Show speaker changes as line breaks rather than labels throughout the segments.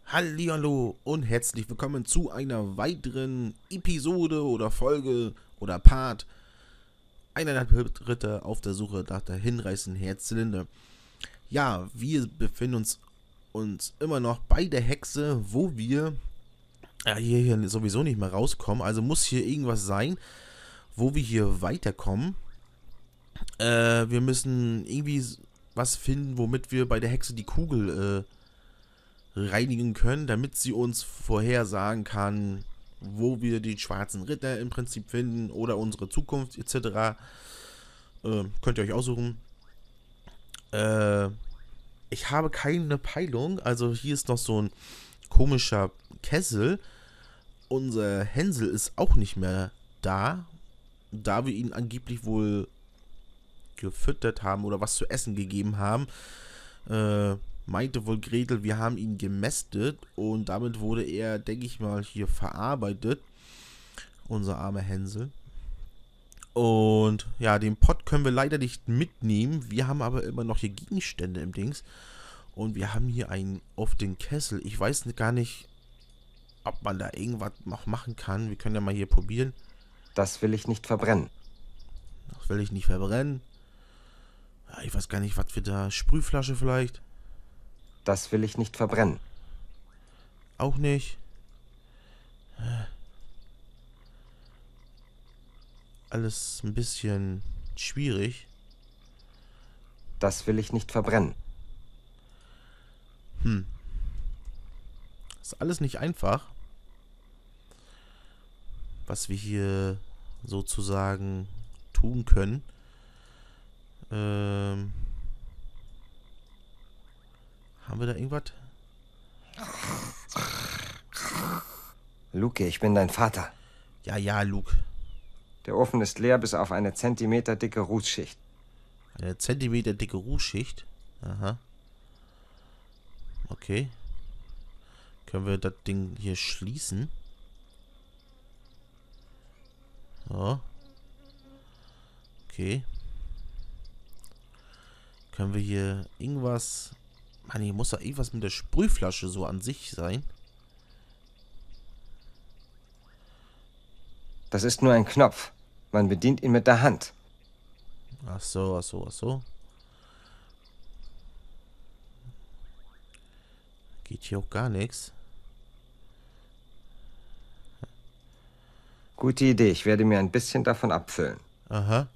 Hallihallo und herzlich willkommen zu einer weiteren Episode oder Folge oder Part eineinhalb Ritter auf der Suche nach der hinreißenden Herzzylinder. Ja, wir befinden uns immer noch bei der Hexe, wo wir hier sowieso nicht mehr rauskommen. Also muss hier irgendwas sein, wo wir hier weiterkommen. Wir müssen irgendwie was finden, womit wir bei der Hexe die Kugel reinigen können, damit sie uns vorhersagen kann, wo wir die schwarzen Ritter im Prinzip finden oder unsere Zukunft etc. Könnt ihr euch aussuchen. Ich habe keine Peilung, also hier ist noch so ein komischer Kessel. Unser Hänsel ist auch nicht mehr da, da wir ihn angeblich wohl gefüttert haben oder was zu essen gegeben haben. Meinte wohl Gretel, wir haben ihn gemästet und damit wurde er, denke ich mal, hier verarbeitet. Unser armer Hänsel. Und ja, den Pott können wir leider nicht mitnehmen. Wir haben aber immer noch hier Gegenstände im Dings. Und wir haben hier einen auf den Kessel. Ich weiß gar nicht, ob man da irgendwas noch machen kann. Wir können ja mal hier probieren.
Das will ich nicht verbrennen.
Das will ich nicht verbrennen. Ja, ich weiß gar nicht, was wir da... Sprühflasche vielleicht?
Das will ich nicht verbrennen.
Auch nicht. Alles ein bisschen schwierig.
Das will ich nicht verbrennen.
Ist alles nicht einfach. Was wir hier sozusagen tun können. Haben wir da irgendwas?
Luke, ich bin dein Vater.
Ja, Luke.
Der Ofen ist leer bis auf eine zentimeterdicke Rußschicht.
Eine Zentimeter dicke Rußschicht. Aha. Okay. Können wir das Ding hier schließen? So. Okay. Können wir hier irgendwas... Mann, hier muss doch irgendwas mit der Sprühflasche so an sich sein.
Das ist nur ein Knopf. Man bedient ihn mit der Hand.
Ach so. Geht hier auch gar nichts.
Gute Idee, ich werde mir ein bisschen davon abfüllen.
Aha.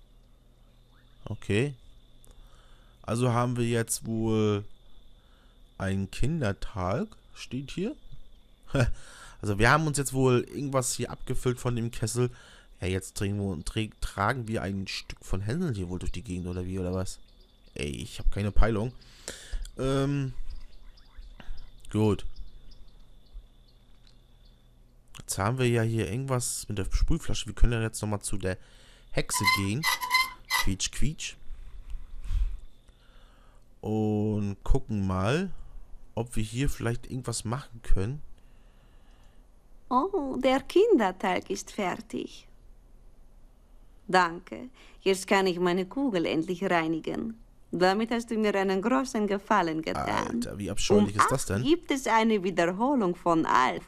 Okay. Also haben wir jetzt wohl ein Kindertag, steht hier. Also wir haben uns jetzt wohl irgendwas hier abgefüllt von dem Kessel. Ja, jetzt tragen wir ein Stück von Hänsel hier wohl durch die Gegend oder wie, oder was? Ey, ich habe keine Peilung. Gut. Jetzt haben wir ja hier irgendwas mit der Sprühflasche. Wir können ja jetzt nochmal zu der Hexe gehen. Quietsch, quietsch. Und gucken mal, ob wir hier vielleicht irgendwas machen können.
Oh, der Kinderteig ist fertig. Danke. Jetzt kann ich meine Kugel endlich reinigen. Damit hast du mir einen großen Gefallen getan.
Alter, wie abscheulich ist das denn?
Gibt es eine Wiederholung von Alf?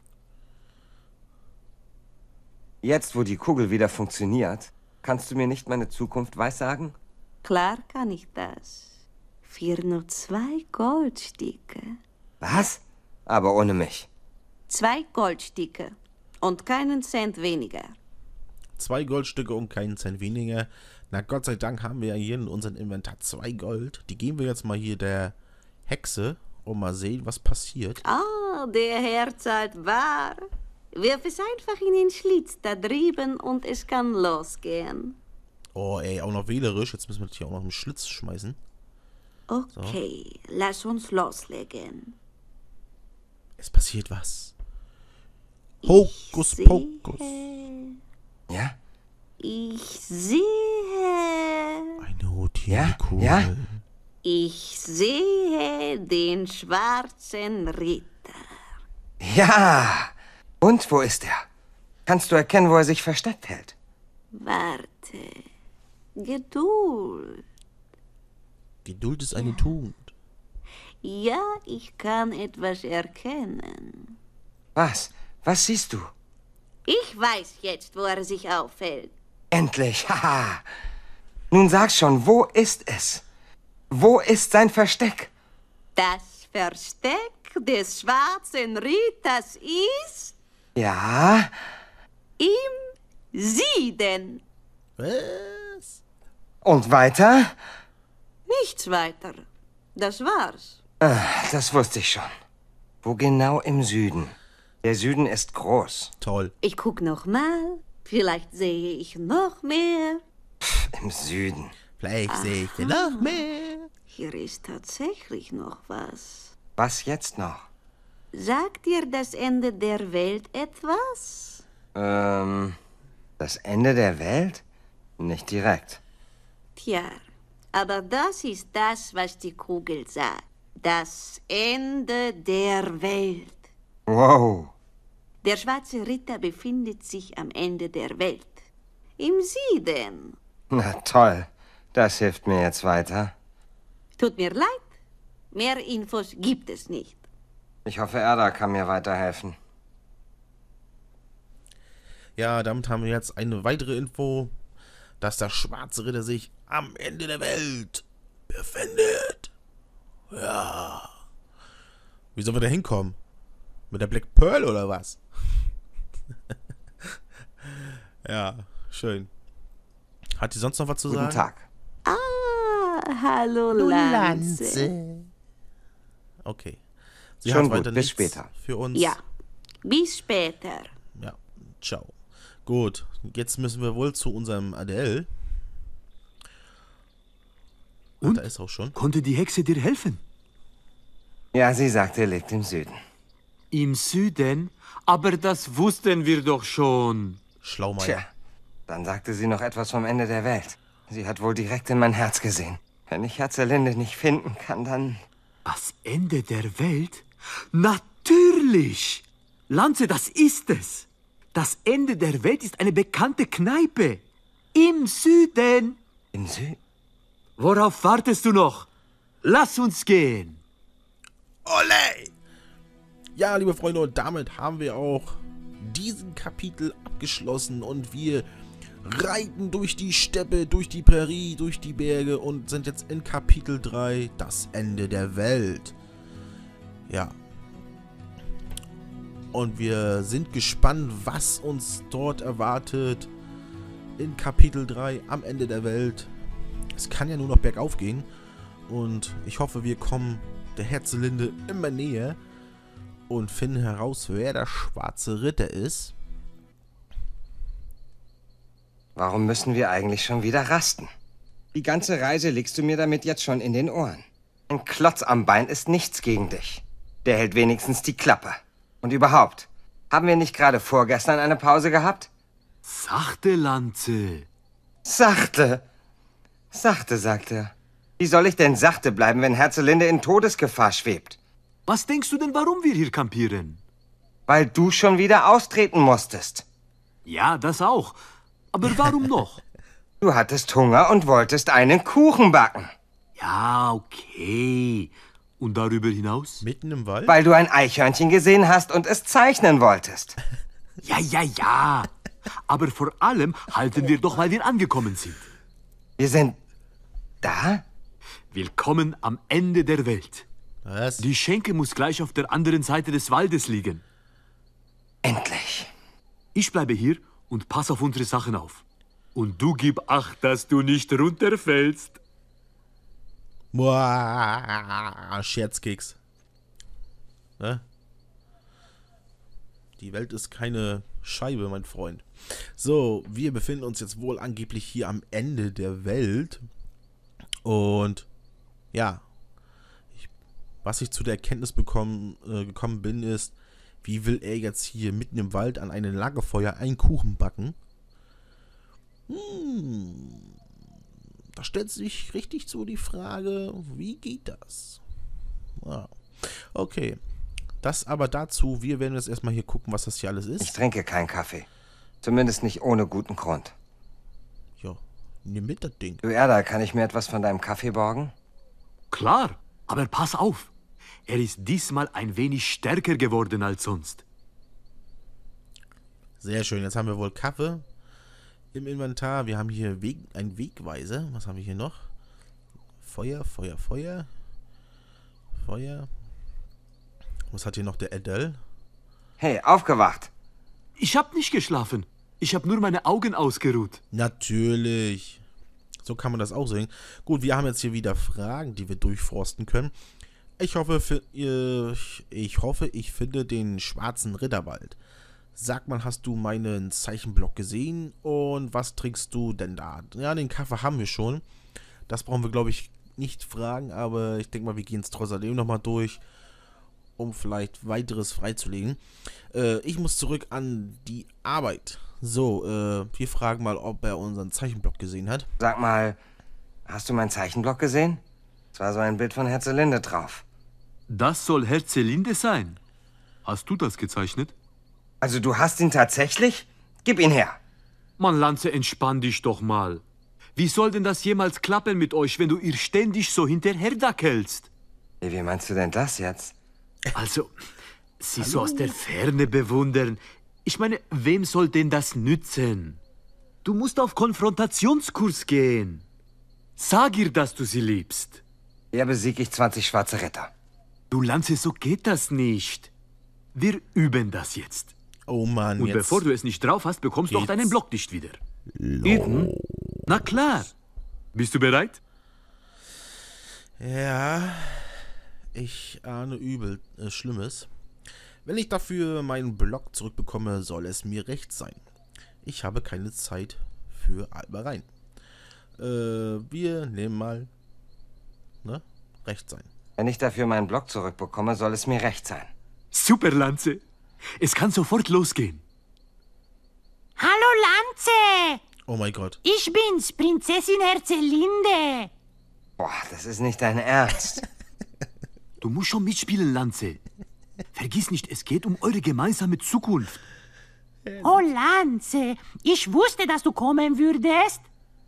Jetzt, wo die Kugel wieder funktioniert, kannst du mir nicht meine Zukunft weissagen?
Klar kann ich das. Für nur 2 Goldstücke.
Was? Aber ohne mich.
2 Goldstücke und keinen Cent weniger.
2 Goldstücke und keinen Cent weniger. Na Gott sei Dank haben wir ja hier in unserem Inventar 2 Gold. Die geben wir jetzt mal hier der Hexe und mal sehen, was passiert.
Ah, der Herr zahlt wahr. Wirf es einfach in den Schlitz da drüben und es kann losgehen.
Oh ey, auch noch wählerisch. Jetzt müssen wir das hier auch noch im Schlitz schmeißen.
Okay, lass uns loslegen.
Es passiert was. Hokus Pokus.
Ja?
Ich sehe.
Eine rotierte
Ja?
Kugel.
Ja?
Ich sehe den schwarzen Ritter.
Ja! Und wo ist er? Kannst du erkennen, wo er sich versteckt hält?
Warte. Geduld.
Geduld ist eine Tugend.
Ja, ich kann etwas erkennen.
Was? Was siehst du?
Ich weiß jetzt, wo er sich aufhält.
Endlich, haha. Nun sag schon, wo ist es? Wo ist sein Versteck?
Das Versteck des schwarzen Ritters ist
Ja?
im Süden.
Was?
Und weiter?
Nichts weiter. Das war's.
Das wusste ich schon. Wo genau im Süden? Der Süden ist groß.
Toll.
Ich guck noch mal. Vielleicht sehe ich noch mehr.
Im Süden.
Vielleicht sehe ich dir noch mehr.
Hier ist tatsächlich noch was.
Was jetzt noch?
Sagt dir das Ende der Welt etwas?
Das Ende der Welt? Nicht direkt.
Tja, aber das ist das, was die Kugel sagt. Das Ende der Welt.
Wow.
Der schwarze Ritter befindet sich am Ende der Welt. Im Süden.
Na toll. Das hilft mir jetzt weiter.
Tut mir leid. Mehr Infos gibt es nicht.
Ich hoffe, Erda kann mir weiterhelfen.
Ja, damit haben wir jetzt eine weitere Info, dass der schwarze Ritter sich am Ende der Welt befindet. Ja. Wie sollen wir da hinkommen? Mit der Black Pearl oder was? Ja, schön. Hat die sonst noch was zu sagen?
Guten Tag.
Hallo, Lanze.
Okay. Sie
Schon
hat
gut,
weiter
bis
nichts
später.
für uns.
Ja, bis später.
Ja, ciao. Gut, jetzt müssen wir wohl zu unserem Adele.
Und?
Da ist auch schon.
Konnte die Hexe dir helfen?
Ja, sie sagte, er liegt im Süden.
Im Süden? Aber das wussten wir doch schon.
Schlaumeier.
Tja, dann sagte sie noch etwas vom Ende der Welt. Sie hat wohl direkt in mein Herz gesehen. Wenn ich Herzerlinde nicht finden kann, dann...
Das Ende der Welt? Natürlich! Lanze, das ist es. Das Ende der Welt ist eine bekannte Kneipe. Im Süden.
Im Süden?
Worauf wartest du noch? Lass uns gehen.
Ole! Ja, liebe Freunde, und damit haben wir auch diesen Kapitel abgeschlossen und wir reiten durch die Steppe, durch die Prärie, durch die Berge und sind jetzt in Kapitel 3, das Ende der Welt. Ja. Und wir sind gespannt, was uns dort erwartet in Kapitel 3 am Ende der Welt. Es kann ja nur noch bergauf gehen und ich hoffe, wir kommen der Herzlinde immer näher und finden heraus, wer der schwarze Ritter ist.
Warum müssen wir eigentlich schon wieder rasten? Die ganze Reise legst du mir damit jetzt schon in den Ohren. Ein Klotz am Bein ist nichts gegen dich. Der hält wenigstens die Klappe. Und überhaupt, haben wir nicht gerade vorgestern eine Pause gehabt?
Sachte, Lanze.
Sachte. Sachte, sagt er. Wie soll ich denn sachte bleiben, wenn Herzlinde in Todesgefahr schwebt?
Was denkst du denn, warum wir hier kampieren?
Weil du schon wieder austreten musstest.
Ja, das auch. Aber warum noch?
Du hattest Hunger und wolltest einen Kuchen backen.
Ja, okay. Und darüber hinaus?
Mitten im Wald?
Weil du ein Eichhörnchen gesehen hast und es zeichnen wolltest.
Ja. Aber vor allem halten wir doch, weil wir angekommen sind.
Wir sind da?
Willkommen am Ende der Welt.
Was?
Die Schenke muss gleich auf der anderen Seite des Waldes liegen.
Endlich.
Ich bleibe hier und pass auf unsere Sachen auf. Und du gib Acht, dass du nicht runterfällst.
Boah, Scherzkeks. Ne? Die Welt ist keine Scheibe, mein Freund. So, wir befinden uns jetzt wohl angeblich hier am Ende der Welt. Und ja, was ich zu der Erkenntnis gekommen bin, ist, wie will er jetzt hier mitten im Wald an einem Lagerfeuer einen Kuchen backen? Da stellt sich richtig so die Frage, wie geht das? Ja. Okay, das aber dazu, wir werden jetzt erstmal hier gucken, was das hier alles
Ich
ist.
trinke keinen Kaffee. Zumindest nicht ohne guten Grund.
Ja, nimm mit das Ding.
Du Erda, kann ich mir etwas von deinem Kaffee borgen?
Klar, aber pass auf. Er ist diesmal ein wenig stärker geworden als sonst.
Sehr schön. Jetzt haben wir wohl Kaffee im Inventar. Wir haben hier ein Wegweiser. Was haben wir hier noch? Feuer, Feuer, Feuer. Feuer. Was hat hier noch der Adele?
Hey, aufgewacht.
Ich hab nicht geschlafen. Ich hab nur meine Augen ausgeruht.
Natürlich. So kann man das auch sehen. Gut, wir haben jetzt hier wieder Fragen, die wir durchforsten können. Ich hoffe, ich finde den schwarzen Ritter bald. Sag mal, hast du meinen Zeichenblock gesehen? Und was trinkst du denn da? Ja, den Kaffee haben wir schon. Das brauchen wir, glaube ich, nicht fragen. Aber ich denke mal, wir gehen es trotzdem nochmal durch, um vielleicht weiteres freizulegen. Ich muss zurück an die Arbeit. So, wir fragen mal, ob er unseren Zeichenblock gesehen hat.
Sag mal, hast du meinen Zeichenblock gesehen? Es war so ein Bild von Herzelinde drauf.
Das soll Herzelinde sein. Hast du das gezeichnet?
Also du hast ihn tatsächlich? Gib ihn her.
Mann, Lanze, entspann dich doch mal. Wie soll denn das jemals klappen mit euch, wenn du ihr ständig so hinterherdackelst?
Wie meinst du denn das jetzt?
Also, sie so aus der Ferne bewundern. Ich meine, wem soll denn das nützen? Du musst auf Konfrontationskurs gehen. Sag ihr, dass du sie liebst.
Ja, besieg ich 20 schwarze Ritter.
Du Lanze, so geht das nicht. Wir üben das jetzt.
Oh Mann,
Und
jetzt
bevor du es nicht drauf hast, bekommst du auch
geht's
deinen Block nicht wieder. Üben? Na klar. Bist du bereit?
Ja, ich ahne übel Schlimmes. Wenn ich dafür meinen Block zurückbekomme, soll es mir recht sein. Ich habe keine Zeit für Albereien. Wir nehmen mal, recht sein.
Wenn ich dafür meinen Block zurückbekomme, soll es mir recht sein.
Super, Lanze. Es kann sofort losgehen.
Hallo Lanze,
Oh mein Gott.
ich bin's, Prinzessin Herzelinde.
Boah, das ist nicht dein Ernst.
Du musst schon mitspielen, Lanze. Vergiss nicht, es geht um eure gemeinsame Zukunft.
Oh Lanze, ich wusste, dass du kommen würdest.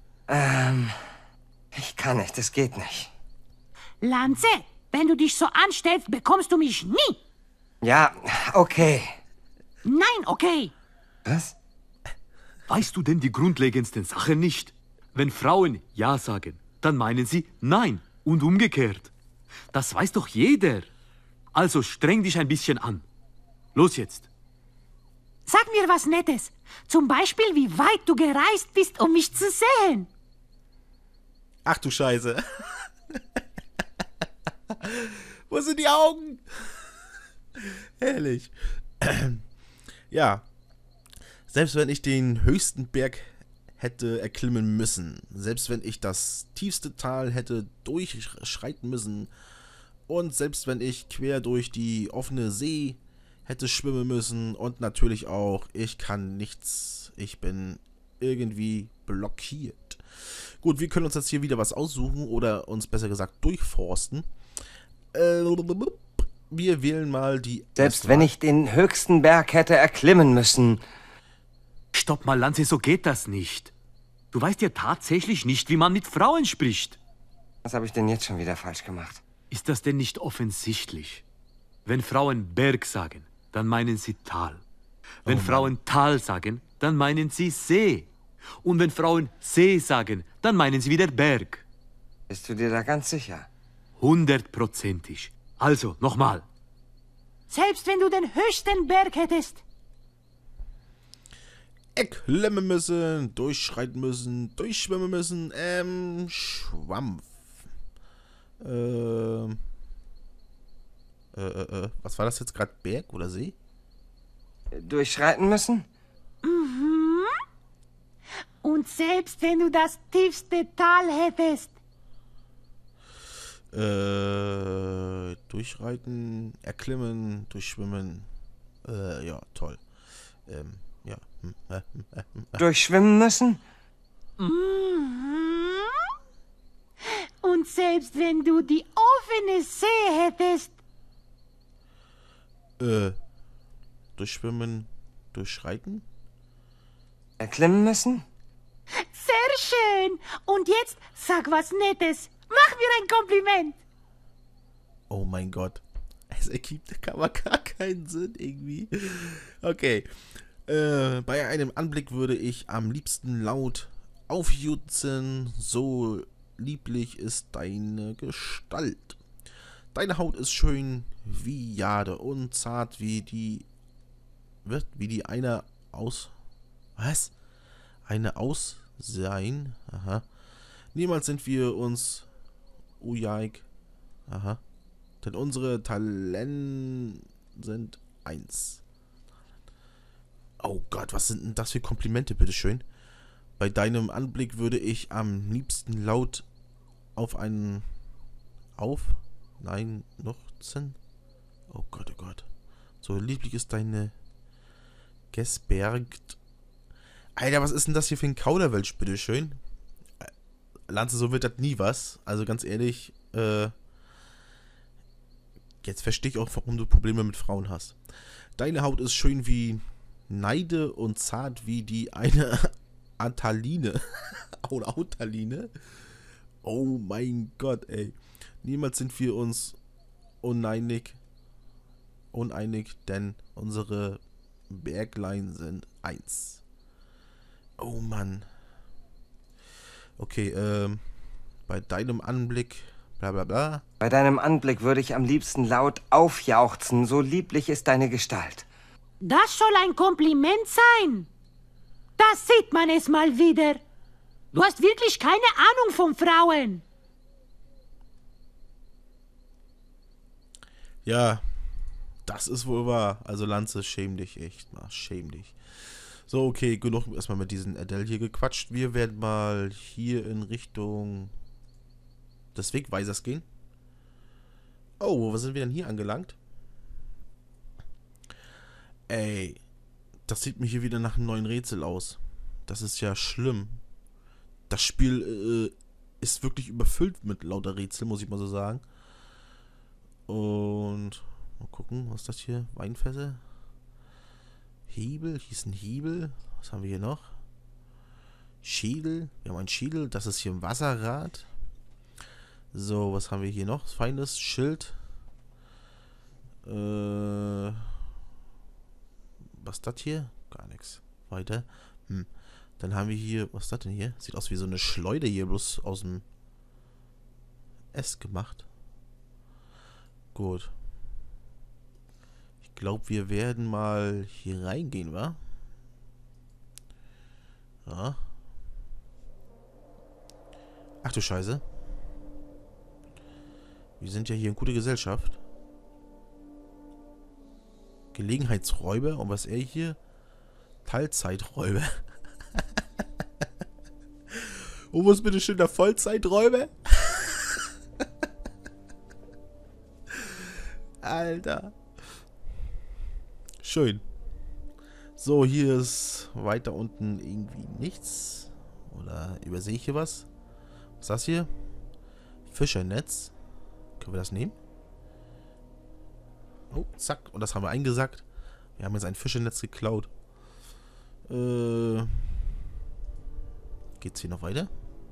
Ich kann nicht, es geht nicht.
Lanze, wenn du dich so anstellst, bekommst du mich nie.
Ja, okay.
Nein, okay.
Was?
Weißt du denn die grundlegendsten Sachen nicht? Wenn Frauen Ja sagen, dann meinen sie Nein und umgekehrt. Das weiß doch jeder. Also streng dich ein bisschen an. Los jetzt.
Sag mir was Nettes. Zum Beispiel, wie weit du gereist bist, um mich zu sehen.
Ach du Scheiße. Wo sind die Augen? Herrlich. Ja. Selbst wenn ich den höchsten Berg hätte erklimmen müssen, selbst wenn ich das tiefste Tal hätte durchschreiten müssen und selbst wenn ich quer durch die offene See hätte schwimmen müssen und natürlich auch, ich kann nichts, ich bin irgendwie blockiert. Gut, wir können uns jetzt hier wieder was aussuchen oder uns besser gesagt durchforsten. Wir wählen mal die...
Selbst wenn ich den höchsten Berg hätte erklimmen müssen.
Stopp mal, Lanze, so geht das nicht. Du weißt ja tatsächlich nicht, wie man mit Frauen spricht.
Was habe ich denn jetzt schon wieder falsch gemacht?
Ist das denn nicht offensichtlich? Wenn Frauen Berg sagen, dann meinen sie Tal. Wenn Frauen Tal sagen, dann meinen sie See. Und wenn Frauen See sagen, dann meinen sie wieder Berg.
Bist du dir da ganz sicher?
100%ig. Also, nochmal.
Selbst wenn du den höchsten Berg hättest.
Erklimmen müssen, durchschreiten müssen, durchschwimmen müssen, Schwampf. Was war das jetzt gerade? Berg oder See?
Durchschreiten müssen?
Und selbst wenn du das tiefste Tal hättest.
Durchreiten, erklimmen, durchschwimmen. Ja, toll. Ja.
Durchschwimmen müssen?
Und selbst wenn du die offene See hättest.
Durchschwimmen, durchschreiten?
Erklimmen müssen?
Sehr schön. Und jetzt sag was Nettes. Mach mir ein Kompliment.
Oh mein Gott. Es ergibt aber gar keinen Sinn irgendwie. Okay. Bei einem Anblick würde ich am liebsten laut aufjutzen, so lieblich ist deine Gestalt. Deine Haut ist schön wie Jade und zart wie die eine aus... Was? Eine aus sein? Aha. Niemals sind wir uns... Ujaik. Aha. Denn unsere Talente sind 1. Oh Gott, was sind denn das für Komplimente, bitteschön? Bei deinem Anblick würde ich am liebsten laut auf einen... Nein, noch 10? Oh Gott, oh Gott. So lieblich ist deine... Gesbergt. Alter, was ist denn das hier für ein Kauderwelsch, bitteschön? Lanze, so wird das nie was. Also ganz ehrlich, jetzt verstehe ich auch, warum du Probleme mit Frauen hast. Deine Haut ist schön wie Neide und zart wie die eine Antaline. Oder Autaline. Oh mein Gott, ey. Niemals sind wir uns uneinig, denn unsere Berglein sind 1. Oh Mann. Okay, bei deinem Anblick, bla bla bla.
Bei deinem Anblick würde ich am liebsten laut aufjauchzen, so lieblich ist deine Gestalt.
Das soll ein Kompliment sein. Da sieht man es mal wieder. Du hast wirklich keine Ahnung von Frauen.
Ja, das ist wohl wahr. Also Lanze, schäm dich echt mal, schäm dich. So, okay, genug erstmal mit diesen Adele hier gequatscht. Wir werden mal hier in Richtung des Wegweisers gehen. Oh, wo sind wir denn hier angelangt? Ey, das sieht mir hier wieder nach einem neuen Rätsel aus. Das ist ja schlimm. Das Spiel ist wirklich überfüllt mit lauter Rätsel, muss ich mal so sagen. Und mal gucken, was ist das hier? Weinfässer? Hebel, hier ist ein Hebel. Was haben wir hier noch? Schiedel. Wir haben ein Schiedel. Das ist hier ein Wasserrad. So, was haben wir hier noch? Feines Schild. Was ist das hier? Gar nichts. Weiter. Dann haben wir hier... Was ist das denn hier? Sieht aus wie so eine Schleuder hier, bloß aus dem S gemacht. Gut. Ich glaube, wir werden mal hier reingehen, wa? Ja. Ach du Scheiße. Wir sind ja hier in guter Gesellschaft. Gelegenheitsräuber. Und was ist er hier? Teilzeiträuber. Und wo ist bitte schön der Vollzeiträuber? Alter. Schön. So, hier ist weiter unten irgendwie nichts. Oder übersehe ich hier was? Was ist das hier? Fischernetz. Können wir das nehmen? Oh, zack. Und das haben wir eingesackt. Wir haben jetzt ein Fischernetz geklaut. Geht's hier noch weiter?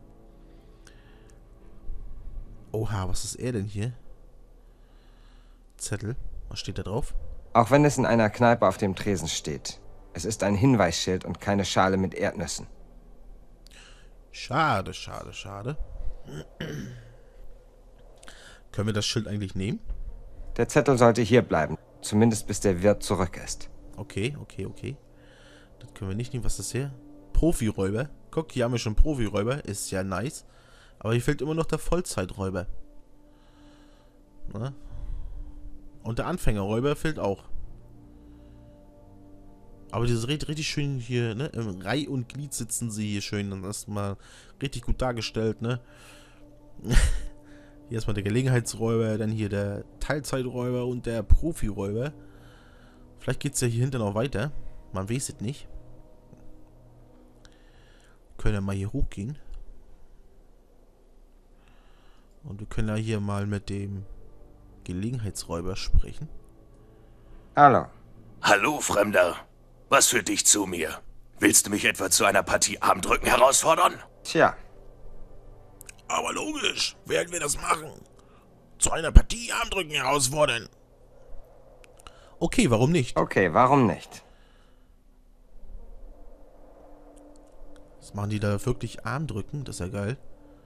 Oha, was ist er denn hier? Zettel. Was steht da drauf?
Auch wenn es in einer Kneipe auf dem Tresen steht. Es ist ein Hinweisschild und keine Schale mit Erdnüssen.
Schade, schade, schade. Können wir das Schild eigentlich nehmen?
Der Zettel sollte hier bleiben. Zumindest bis der Wirt zurück ist.
Okay, okay, okay. Das können wir nicht nehmen. Was ist das hier? Profiräuber. Guck, hier haben wir schon Profiräuber. Ist ja nice. Aber hier fehlt immer noch der Vollzeiträuber. Na? Und der Anfängerräuber fehlt auch. Aber die sind richtig schön hier, ne? Im Reih und Glied sitzen sie hier schön. Und das ist mal richtig gut dargestellt, ne? Hier erstmal der Gelegenheitsräuber, dann hier der Teilzeiträuber und der Profiräuber. Vielleicht geht es ja hier hinten noch weiter. Man weiß es nicht. Können wir mal hier hochgehen. Und wir können ja hier mal mit dem Gelegenheitsräuber sprechen.
Hallo.
Hallo, Fremder. Was führt dich zu mir? Willst du mich etwa zu einer Partie Armdrücken herausfordern?
Tja,
Aber logisch, werden wir das machen. Zu einer Partie Armdrücken herausfordern. Okay, warum nicht?
Okay, warum nicht?
Was machen die da wirklich Armdrücken? Das ist ja geil.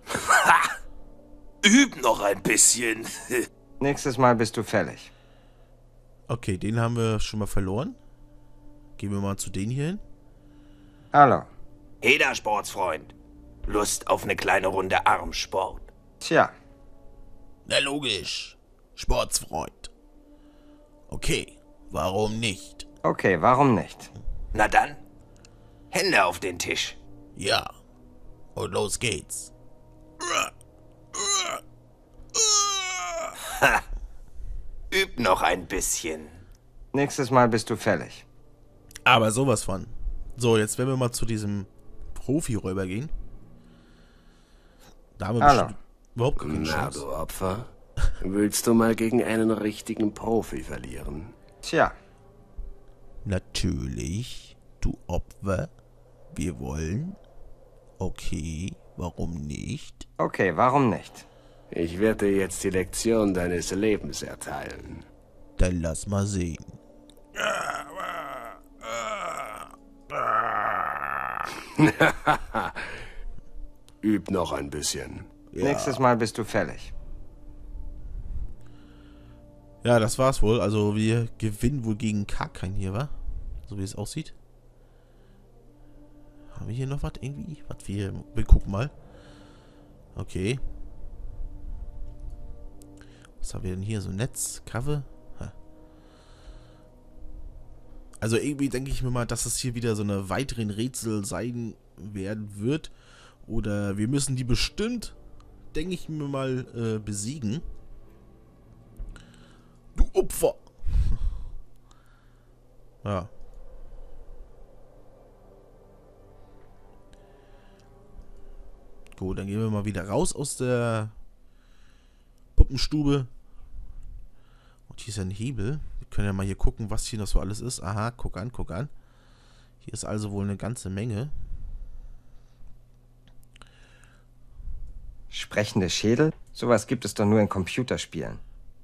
Üb noch ein bisschen.
Nächstes Mal bist du fällig.
Okay, den haben wir schon mal verloren. Gehen wir mal zu denen hier hin.
Hallo.
Jeder Sportsfreund. Lust auf eine kleine Runde Armsport.
Tja,
Na logisch. Sportsfreund. Okay, warum nicht?
okay, warum nicht?
Na dann, Hände auf den Tisch.
Ja. Und los geht's.
Üb noch ein bisschen.
Nächstes Mal bist du fällig.
Aber sowas von. So, jetzt werden wir mal zu diesem Profi-Räuber gehen. Da haben wir
Hallo.
bestimmt überhaupt keine
Na,
Chance.
du Opfer. Willst du mal gegen einen richtigen Profi verlieren?
Tja,
Natürlich, du Opfer. Wir wollen. Okay, warum nicht?
okay, warum nicht?
Ich werde dir jetzt die Lektion deines Lebens erteilen.
Dann lass mal sehen.
Üb noch ein bisschen.
Nächstes Mal bist du fällig.
Ja, das war's wohl. Also wir gewinnen wohl gegen Karkain hier, wa? So wie es aussieht. Haben wir hier noch was irgendwie? Was wir gucken mal. Okay. Was haben wir denn hier? So ein Netz, Cover? Also irgendwie denke ich mir mal, dass es hier wieder so eine weiteren Rätsel sein werden wird. Oder wir müssen die bestimmt, denke ich mir mal, besiegen. Du Opfer! Ja. Gut, dann gehen wir mal wieder raus aus der Puppenstube. Und hier ist ein Hebel. Wir können ja mal hier gucken, was hier noch so alles ist. Aha, guck an, guck an. Hier ist also wohl eine ganze Menge.
Sprechende Schädel? Sowas gibt es doch nur in Computerspielen.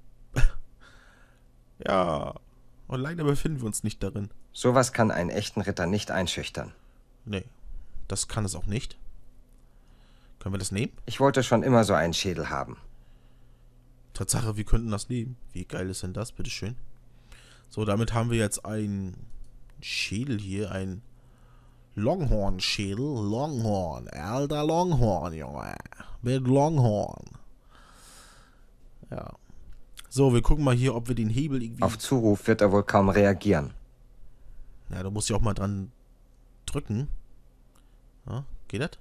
Ja. Und leider befinden wir uns nicht darin.
Sowas kann einen echten Ritter nicht einschüchtern.
Nee, das kann es auch nicht. Können wir das nehmen?
Ich wollte schon immer so einen Schädel haben.
Tatsache, wir könnten das nehmen. Wie geil ist denn das? Bitteschön. So, damit haben wir jetzt einen Schädel hier. Ein Longhorn-Schädel. Longhorn. Alter Longhorn, Junge. Mit Longhorn. Ja. So, wir gucken mal hier, ob wir den Hebel irgendwie...
Auf Zuruf wird er wohl kaum reagieren.
Ja, da muss ich auch mal dran drücken. Ja, geht das?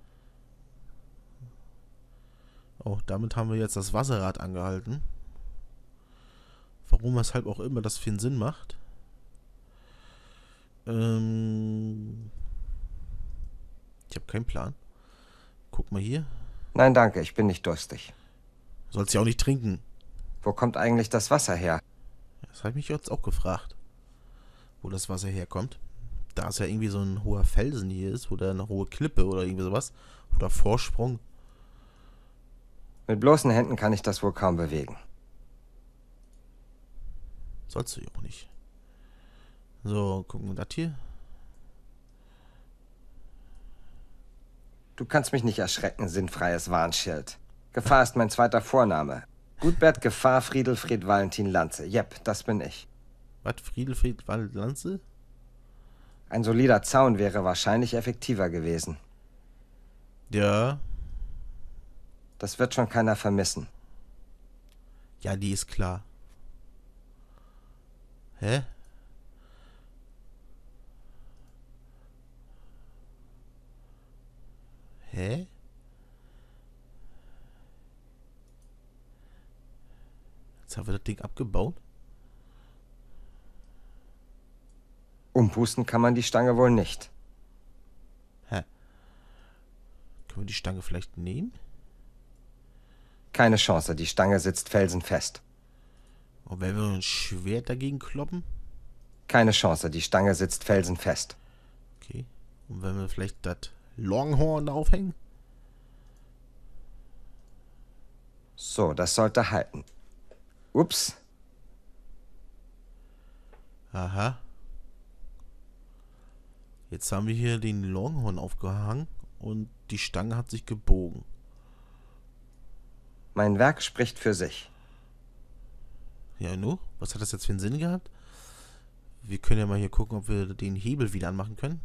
Oh, damit haben wir jetzt das Wasserrad angehalten. Warum, weshalb auch immer das viel Sinn macht. Ich habe keinen Plan. Guck mal hier.
Nein, danke, ich bin nicht durstig.
Sollst ja auch nicht trinken.
Wo kommt eigentlich das Wasser her?
Das habe ich mich jetzt auch gefragt. Wo das Wasser herkommt. Da ist ja irgendwie so ein hoher Felsen hier ist. Oder eine hohe Klippe oder irgendwie sowas. Oder Vorsprung.
Mit bloßen Händen kann ich das wohl kaum bewegen.
Sollst du ja auch nicht. So, gucken wir das hier.
Du kannst mich nicht erschrecken, sinnfreies Warnschild. Gefahr ist mein zweiter Vorname. Gutbert Gefahr Friedelfried Valentin Lanze. Jep, das bin ich.
Was? Friedelfried Lanze?
Ein solider Zaun wäre wahrscheinlich effektiver gewesen.
Ja.
Das wird schon keiner vermissen.
Ja, die ist klar. Hä? Hä? Jetzt haben wir das Ding abgebaut.
Umpusten kann man die Stange wohl nicht.
Hä? Können wir die Stange vielleicht nehmen?
Keine Chance, die Stange sitzt felsenfest.
Und wenn wir ein Schwert dagegen kloppen?
Keine Chance, die Stange sitzt felsenfest.
Okay. Und wenn wir vielleicht das Longhorn aufhängen?
So, das sollte halten. Ups.
Aha. Jetzt haben wir hier den Longhorn aufgehangen und die Stange hat sich gebogen.
Mein Werk spricht für sich.
Ja, nu? Was hat das jetzt für einen Sinn gehabt? Wir können ja mal hier gucken, ob wir den Hebel wieder anmachen können.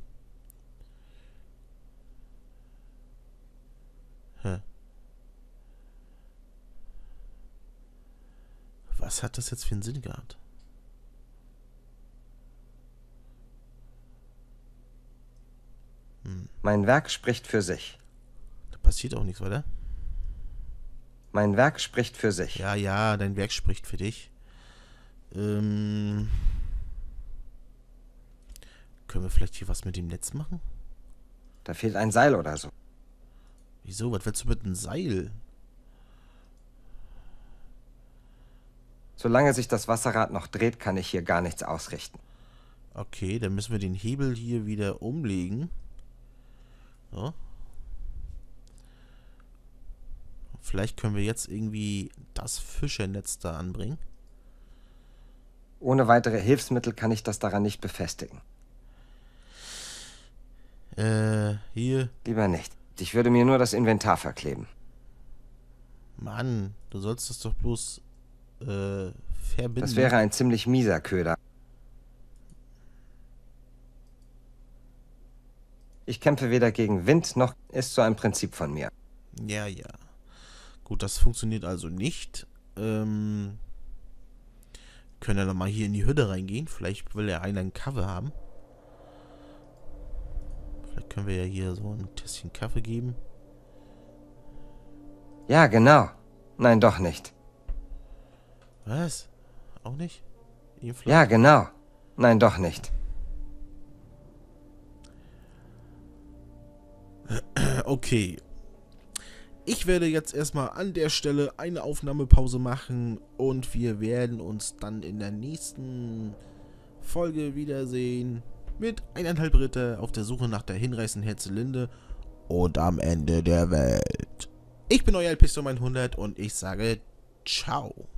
Hä? Was hat das jetzt für einen Sinn gehabt?
Mein Werk spricht für sich.
Da passiert auch nichts, oder?
Mein Werk spricht für sich.
Ja, ja, dein Werk spricht für dich. Können wir vielleicht hier was mit dem Netz machen?
Da fehlt ein Seil oder so.
Wieso? Was willst du mit einem Seil?
Solange sich das Wasserrad noch dreht, kann ich hier gar nichts ausrichten.
Okay, dann müssen wir den Hebel hier wieder umlegen. So. Vielleicht können wir jetzt irgendwie das Fischernetz da anbringen.
Ohne weitere Hilfsmittel kann ich das daran nicht befestigen.
Hier.
Lieber nicht. Ich würde mir nur das Inventar verkleben.
Mann, du sollst das doch bloß verbinden.
Das wäre ein ziemlich mieser Köder. Ich kämpfe weder gegen Wind, noch ist so ein Prinzip von mir.
Ja, ja. Gut, das funktioniert also nicht. Können wir dann mal hier in die Hütte reingehen. Vielleicht will ja einer einen Kaffee haben. Vielleicht können wir ja hier so ein Tässchen Kaffee geben.
Ja, genau. Nein, doch nicht.
Was? Auch nicht?
Ja, genau. Nein, doch nicht.
Okay. Ich werde jetzt erstmal an der Stelle eine Aufnahmepause machen und wir werden uns dann in der nächsten Folge wiedersehen mit 1,5 Ritter auf der Suche nach der hinreißenden Herzlinde und am Ende der Welt. Ich bin euer Alpiston 100 und ich sage ciao.